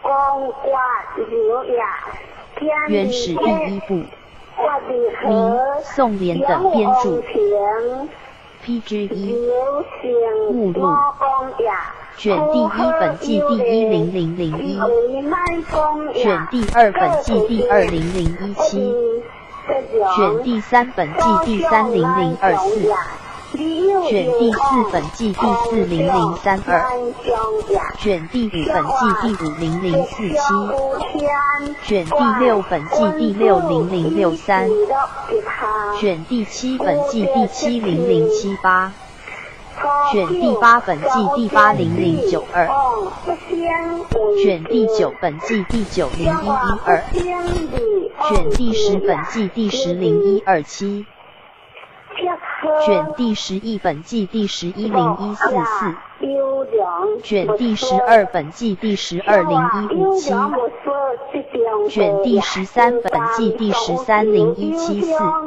原始第一部，明宋联等编著。PG1 目录卷第一本纪第10001，卷第二本纪第20017，卷第三本纪第30024，卷第四本纪第40032，卷第五本纪第50047，卷第六本纪第60063，卷第七本纪第70078，卷第八本纪第80092，卷第九本纪第90112，卷第十本纪第10127，卷第11本纪第10144，卷第12本纪第1200157，卷第13本纪第13017。